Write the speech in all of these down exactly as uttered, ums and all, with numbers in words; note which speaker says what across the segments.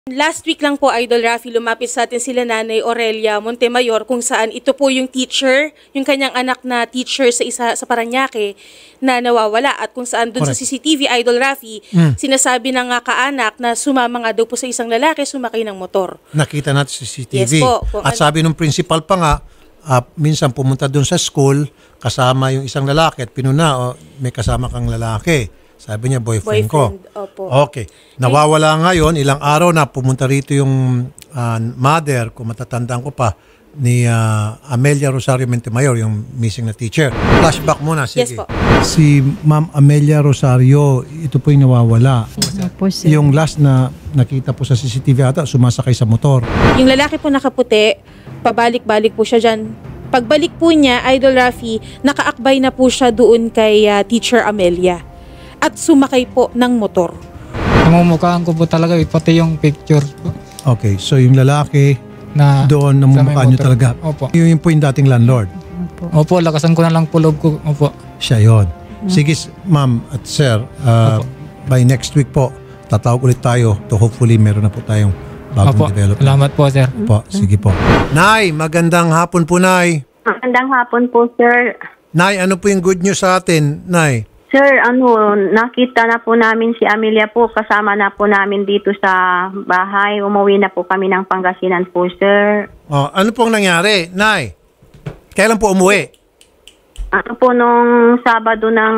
Speaker 1: Last week lang po, Idol Rafi, lumapit sa atin sila Nanay Aurelia Montemayor kung saan ito po yung teacher, yung kanyang anak na teacher sa isa sa Parañaque na nawawala at kung saan dun Correct. Sa C C T V, Idol Rafi, mm. sinasabi ng uh, kaanak na sumama nga daw po sa isang lalaki, sumakay ng motor.
Speaker 2: Nakita natin sa C C T V.
Speaker 1: Yes po, po,
Speaker 2: at sabi ng principal pa nga, uh, minsan pumunta dun sa school, kasama yung isang lalaki at pinuna, oh, may kasama kang lalaki. Sabi niya, boyfriend, boyfriend ko. Opo. Okay. Nawawala ngayon, ilang araw na pumunta rito yung uh, mother, kung matatandaan ko pa, ni uh, Amelia Rosario Montemayor, yung missing na teacher. Flashback muna, sige.
Speaker 1: Yes po.
Speaker 2: Si Ma'am Amelia Rosario, ito po yung nawawala.
Speaker 3: Opo,
Speaker 2: yung last na nakita po sa C C T V ata, sumasakay sa motor.
Speaker 1: Yung lalaki po nakaputi, pabalik-balik po siya dyan. Pagbalik po niya, Idol Rafi, nakaakbay na po siya doon kay uh, Teacher Amelia. At sumakay po ng motor.
Speaker 3: Namumukhaan ko po talaga, pati yung picture po.
Speaker 2: Okay, so yung lalaki
Speaker 3: na
Speaker 2: doon namumukhaan nyo talaga.
Speaker 3: Opo.
Speaker 2: Yun, yun po yung dating landlord.
Speaker 3: Opo, Opo lakasan ko na lang po loob ko. Opo.
Speaker 2: Siya yun. Sige, ma'am at sir, uh, by next week po, tatawag ulit tayo to hopefully meron na po tayong bagong
Speaker 3: Opo.
Speaker 2: development.
Speaker 3: Salamat po, sir.
Speaker 2: Opo, sige po. Nay, magandang hapon po, Nay.
Speaker 4: Magandang hapon po, sir.
Speaker 2: Nay, ano po yung good news sa atin, Nay?
Speaker 4: Sir, ano, nakita na po namin si Amelia po, kasama na po namin dito sa bahay. Umuwi na po kami ng Pangasinan po, sir.
Speaker 2: Oh, ano pong nangyari, Nay? Kailan po umuwi?
Speaker 4: Ano po nung Sabado ng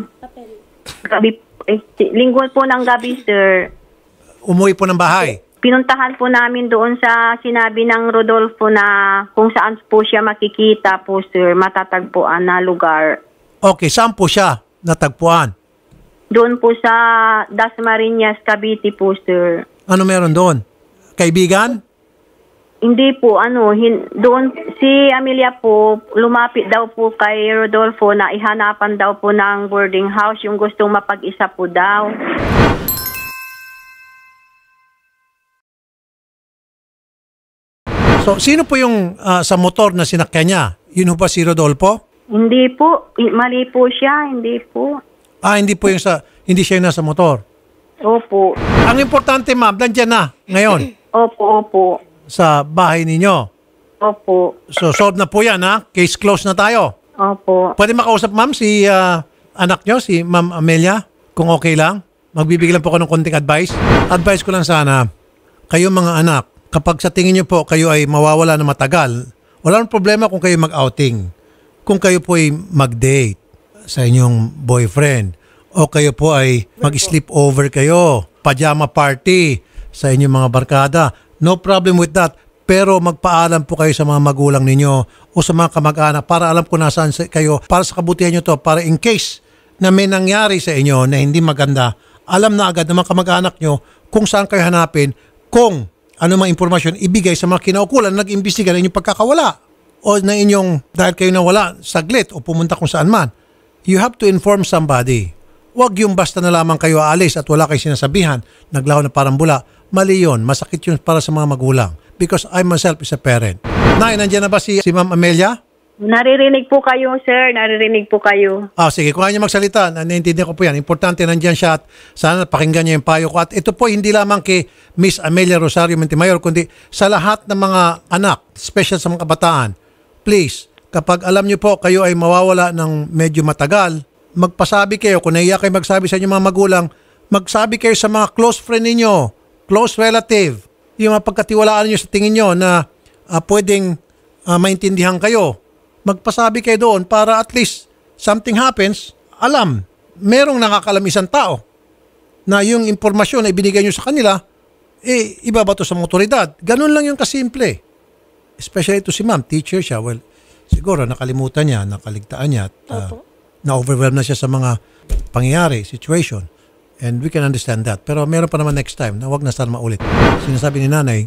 Speaker 4: gabi, eh, linggo po ng gabi, sir.
Speaker 2: Umuwi po ng bahay?
Speaker 4: Pinuntahan po namin doon sa sinabi ng Rodolfo na kung saan po siya makikita po, sir, matatagpuan na lugar.
Speaker 2: Okay, saan po siya natagpuan?
Speaker 4: Doon po sa Dasmariñas, Cavite po, sir.
Speaker 2: Ano meron doon? Kaibigan?
Speaker 4: Hindi po, ano, hin, doon si Amelia po, lumapit daw po kay Rodolfo na ihanapan daw po ng boarding house, yung gustong mapag-isa po daw.
Speaker 2: So, sino po yung uh, sa motor na sinakyan niya? Yun ba si Rodolfo?
Speaker 4: Hindi po. Mali po siya. Hindi po.
Speaker 2: Ah, hindi po yung sa, hindi siya yung nasa motor?
Speaker 4: Opo.
Speaker 2: Ang importante, ma'am, nandiyan na ngayon?
Speaker 4: Opo, opo.
Speaker 2: Sa bahay ninyo?
Speaker 4: Opo.
Speaker 2: So, solved na po yan, ha? Case closed na tayo?
Speaker 4: Opo.
Speaker 2: Pwede makausap, ma'am, si uh, anak nyo, si Ma'am Amelia? Kung okay lang? Magbibigay lang po ako ng konting advice. Advice ko lang sana, kayo mga anak, kapag sa tingin nyo po kayo ay mawawala na matagal, wala nang problema kung kayo mag-outing. Kung kayo po ay mag-date sa inyong boyfriend o kayo po ay mag-sleep over kayo, pajama party sa inyong mga barkada, no problem with that. Pero magpaalam po kayo sa mga magulang ninyo o sa mga kamag-anak para alam ko nasaan kayo, para sa kabutihan nyo to, para in case na may nangyari sa inyo na hindi maganda, alam na agad ng mga kamag-anak nyo kung saan kayo hanapin, kung ano mga impormasyon ibigay sa mga kinaukulan na nag-imbestiga na inyong pagkakawala o na inyong dahil kayo nawala saglit o pumunta kung saan man. You have to inform somebody. Huwag yung basta na lamang kayo aalis at wala kayo sinasabihan, naglaho na parang bula. Mali yun. Masakit yun para sa mga magulang. Because I myself is a parent. Nay, nandiyan na ba si, si Ma'am Amelia?
Speaker 4: Naririnig po kayo, sir. Naririnig po kayo.
Speaker 2: Ah, sige. Kung kanya magsalita, naiintindihan ko po yan. Importante nandiyan siya at sana pakinggan niya yung payo ko. At ito po hindi lamang kay Miss Amelia Rosario Montemayor, kundi sa lahat ng mga anak, special sa mga kabataan. Please, kapag alam niyo po kayo ay mawawala ng medyo matagal, magpasabi kayo. Kung naiya kayo magsabi sa inyong mga magulang, magsabi kayo sa mga close friend ninyo, close relative, yung mga pagkatiwalaan niyo sa tingin niyo na uh, pwedeng uh, maintindihan kayo. Magpasabi kayo doon para at least something happens, alam, merong nakakalam isang tao na yung impormasyon na ibinigay nyo sa kanila, eh, ibabato sa otoridad. Ganun lang yung kasimple. Especially ito si ma'am, teacher siya. Well, siguro nakalimutan niya, nakaligtaan niya, at uh, na-overwhelm na siya sa mga pangyayari, situation. And we can understand that. Pero meron pa naman next time na wag na sana maulit. Sinasabi ni nanay,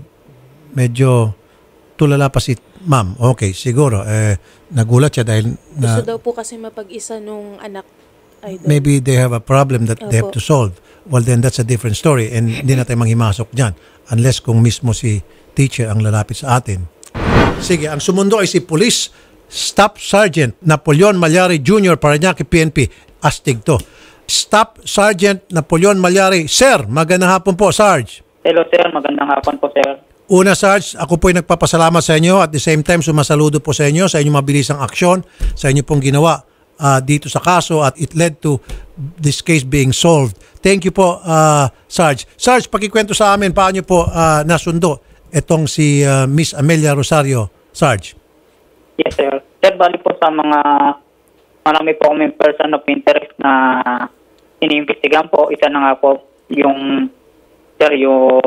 Speaker 2: medyo tulala pa si ma'am. Okay, siguro. Eh, nagulat siya dahil na...
Speaker 1: Gusto daw po kasi mapag-isa nung anak. Idol.
Speaker 2: Maybe they have a problem that Opo. They have to solve. Well, then that's a different story. And hindi natin manghimasok dyan. Unless kung mismo si teacher ang lalapit sa atin. Sige, ang sumundo ay si Police Staff Sergeant Napoleon Malyari Junior Parañaque P N P. Astig to. Staff Sergeant Napoleon Malyari. Sir, magandang hapon po, Sarge.
Speaker 5: Hello sir, magandang hapon po sir.
Speaker 2: Una, Sarge, ako po ay nagpapasalamat sa inyo at the same time sumasaludo po sa inyo sa inyong mabilisang aksyon, sa inyo pong ginawa uh, dito sa kaso at it led to this case being solved. Thank you po, uh, Sarge. Sarge, pakikwento sa amin paano po uh, nasundo itong si uh, Miss Amelia Rosario. Sarge.
Speaker 5: Yes sir. Sir, bali po sa mga marami po kami person of interest na iniimbestigahan po. Isa na nga po yung sir, yung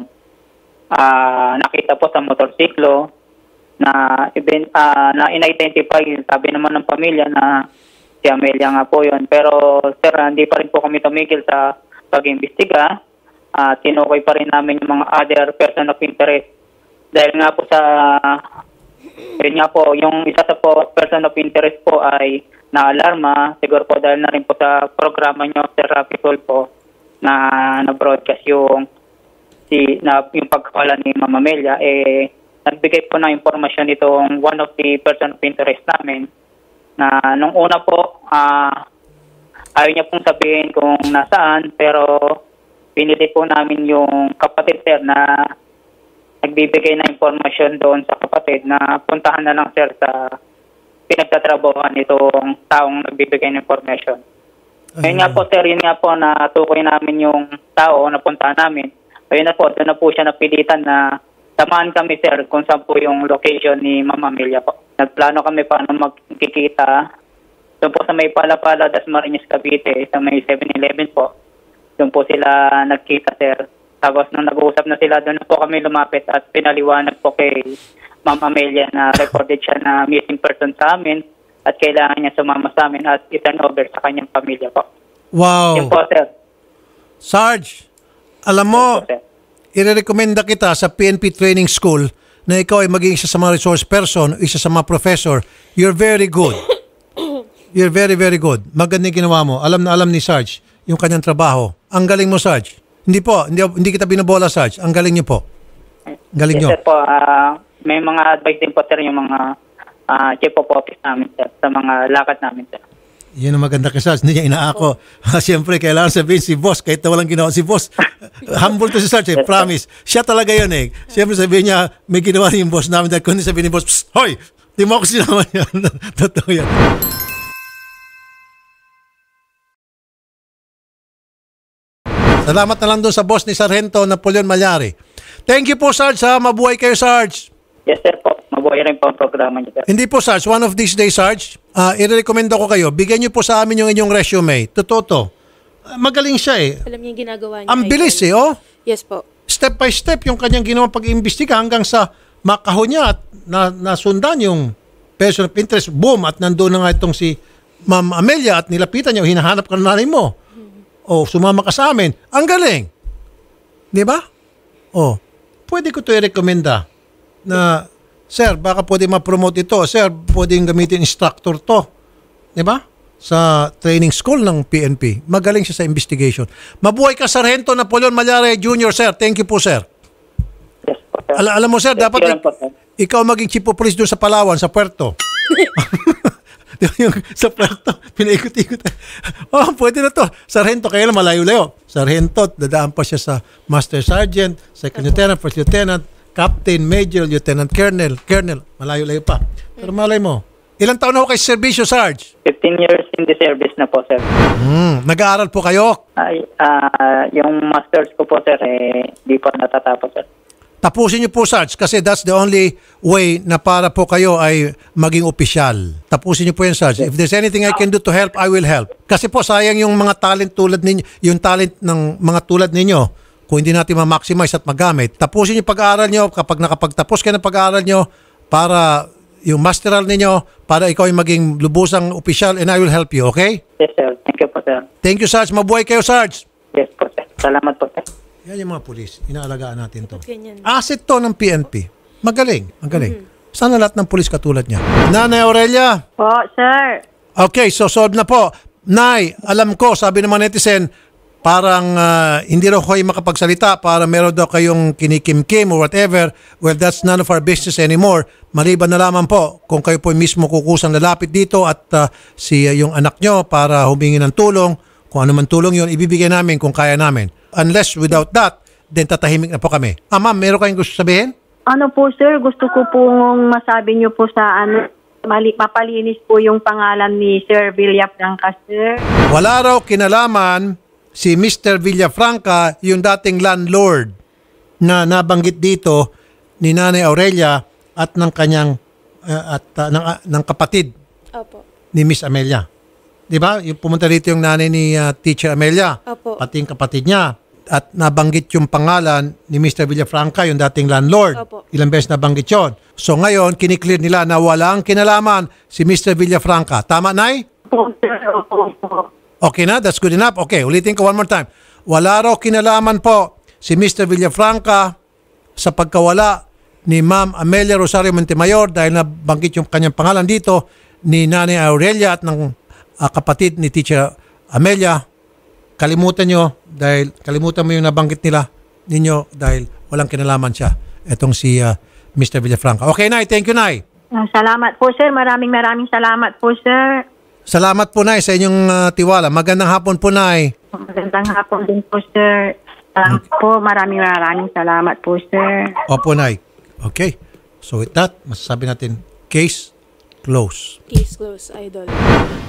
Speaker 5: uh, nakita po sa motorsiklo na event, uh, na in-identify, sabi naman ng pamilya na si Amelia nga po yun. Pero sir, hindi pa rin po kami tumigil sa pag-imbestiga. Uh, tinukoy pa rin namin yung mga other person of interest. Dahil nga po sa, yun nga po, yung isa sa po, person of interest po ay na-alarma. Siguro po dahil na rin po sa programa nyo, Sir Rafi Tulfo, na na-broadcast yung si na yung pagkakala ni Mama Amelia, eh nagbigay po ng impormasyon itong one of the person of interest namin na nung una po uh, ayaw niya pong sabihin kung nasaan, pero pinili po namin yung kapatid sir na nagbibigay ng impormasyon doon sa kapatid na puntahan na lang sir sa pinagtatrabahuhan itong taong nagbibigay ng information. Ayun nga po sir, yun nga po na tukoy namin yung tao na puntahan namin. Ayun na po, doon na po siya napilitan na samahan kami sir kung saan po yung location ni Mama Amelia po. Nagplano kami paano magkikita. Doon po sa may Palapala, Dasmariñas, Cavite, sa may seven eleven po. Doon po sila nagkita sir. Tapos nung nag-uusap na sila, doon na po kami lumapit at pinaliwanag po kay Mama Amelia na recorded siya na missing person sa amin at kailangan niya sumama sa amin at i-turn over sa kanyang pamilya po.
Speaker 2: Wow.
Speaker 5: Yun po, sir.
Speaker 2: Sarge, alam mo,
Speaker 5: Yes, po,
Speaker 2: irerekomenda kita sa P N P Training School na ikaw ay maging isa sa mga resource person, isa sa mga professor. You're very good. You're very, very good. Maganda yung ginawa mo. Alam na alam ni Sarge yung kanyang trabaho. Ang galing mo, Sarge. Hindi po, hindi, hindi kita binabola, Sarge. Ang galing niyo po. Galing
Speaker 5: yes,
Speaker 2: niyo.
Speaker 5: Sir po, uh, may mga advice din po, sir, yung mga uh, chief of office namin, sir, sa mga lakad namin, sir.
Speaker 2: Yun ang maganda kay Sarge. Hindi niya inaako. Siyempre, kailangan sabihin si boss, kahit na walang ginawa si boss. Humble to si Sarge, eh. Promise. Siya talaga yun eh. Siyempre sabihin niya, may ginawa yung boss namin. Dahil kung sabihin ni boss, psst, hoy, di mo ako sinama yan. Totoo yan. Salamat na lang doon sa boss ni Sargento Napoleon Malyari. Thank you po, Sarge. Ha? Mabuhay kayo, Sarge.
Speaker 5: Yes, sir po. Mabuhay rin po ang programa niyo, sir.
Speaker 2: Hindi po, Sarge. One of these days, Sarge, uh, i-recommend ko kayo. Bigyan niyo po sa amin yung inyong resume. Totoo to. Uh, magaling siya eh.
Speaker 1: Alam niya yung ginagawa niya.
Speaker 2: Ang bilis eh,
Speaker 1: Idol.
Speaker 2: oh.
Speaker 1: Yes po.
Speaker 2: Step by step yung kanyang ginawang pag-iimbestiga hanggang sa makahon niya at na, nasundan yung person of interest. Boom! At nandoon na nga itong si Ma'am Amelia at nilapitan niya. Hinahanap ka na nanay mo. O, sumama ka sa amin. Ang galing. Di ba? O, pwede ko ito i-recommenda na, sir, baka pwede ma-promote ito. Sir, pwedeng gamitin instructor to. Di ba? Sa training school ng P N P. Magaling siya sa investigation. Mabuhay ka, Sargento Napoleon Malyari Junior, sir. Thank you po, sir.
Speaker 5: Yes po, sir.
Speaker 2: Al- alam mo, sir,
Speaker 5: Yes,
Speaker 2: dapat
Speaker 5: yun po, sir.
Speaker 2: ikaw maging chief of police doon sa Palawan, sa Puerto. Di ba yung sa Puerto, pinaikot-ikot. Oh, pwede na to. Sargento, kaya lang malayo-layo. Sargento, dadaan pa siya sa Master Sergeant, Second Lieutenant, First Lieutenant, Captain, Major, Lieutenant Colonel, Colonel, malayo-layo pa. Pero malay mo, ilang taon na ako kay Servisyo, Sarge?
Speaker 5: fifteen years in the service na po, sir.
Speaker 2: Hmm, nag-aaral po kayo?
Speaker 5: Ay, ah, yung masters ko po, sir, eh, di po natatapos, sir.
Speaker 2: Tapusin niyo po, Sarge, kasi that's the only way na para po kayo ay maging opisyal. Tapusin niyo po yan, Sarge. If there's anything I can do to help, I will help. Kasi po, sayang yung mga talent tulad ninyo, yung talent ng mga tulad ninyo, kung hindi natin ma-maximize at magamit. Tapusin niyo pag-aaral niyo, kapag nakapagtapos kayo ng pag-aaral niyo, para yung masteral ninyo, para ikaw ay maging lubusang opisyal, and I will help you, okay?
Speaker 5: Yes, sir. Thank you po, sir.
Speaker 2: Thank you, Sarge. Mabuhay kayo, Sarge.
Speaker 5: Yes po, sir. Salamat po, sir.
Speaker 2: Yan yung mga pulis. Inaalagaan natin to.
Speaker 1: Ganyan.
Speaker 2: Asset to ng P N P. Magaling. Magaling. Mm-hmm. Sana lahat ng pulis katulad niya. Nanay Aurelia.
Speaker 4: Po, sir.
Speaker 2: Okay, so solve na po. Nay, alam ko, sabi ng mga netizen, parang uh, hindi raw kayo makapagsalita para meron daw kayong kinikim-kim or whatever. Well, that's none of our business anymore. Maliban na lamang po kung kayo po mismo kukusang lalapit dito at uh, si uh, yung anak nyo para humingi ng tulong. Kung ano man tulong yun, ibibigay namin kung kaya namin. Unless without that, then tatahimik na po kami. Ah, ma'am, meron kayong gusto sabihin?
Speaker 4: Ano po sir, gusto ko pong masabi niyo po sa ano, mali, mapalinis po yung pangalan ni Sir Villafranca, sir.
Speaker 2: Wala raw kinalaman si Mister Villafranca, yung dating landlord na nabanggit dito ni Nanay Aurelia at ng kanyang uh, at uh, ng, uh, ng kapatid
Speaker 1: Opo.
Speaker 2: ni Miss Amelia. 'Di ba? Yung pumunta dito yung nanay ni uh, Teacher Amelia,
Speaker 1: Opo.
Speaker 2: pati yung kapatid niya, at nabanggit yung pangalan ni Mister Villafranca, yung dating landlord.
Speaker 1: Opo.
Speaker 2: Ilang beses nabanggit yon. So ngayon, kiniklear nila na walang kinalaman si Mister Villafranca. Tama, Nay?
Speaker 4: Po, sir, opo, opo.
Speaker 2: Okay na? That's good enough? Okay, ulitin ko one more time. Wala raw kinalaman po si Mister Villafranca sa pagkawala ni Ma'am Amelia Rosario Montemayor dahil nabanggit yung kanyang pangalan dito ni Nanay Aurelia at ng uh, kapatid ni Teacher Amelia. Kalimutan nyo dahil kalimutan mo yung nabanggit nila ninyo dahil walang kinalaman siya. Etong si uh, Mister Villafranca. Okay, Nay. Thank you, Nay.
Speaker 4: Ah, salamat po sir, maraming maraming salamat po sir.
Speaker 2: Salamat po, Nay, sa inyong uh, tiwala. Magandang hapon po, Nay.
Speaker 4: Magandang hapon din po sir. Salamat po, maraming maraming salamat po sir.
Speaker 2: Opo, Nay. Okay. So with that, masasabi natin, case closed.
Speaker 1: Case closed, Idol.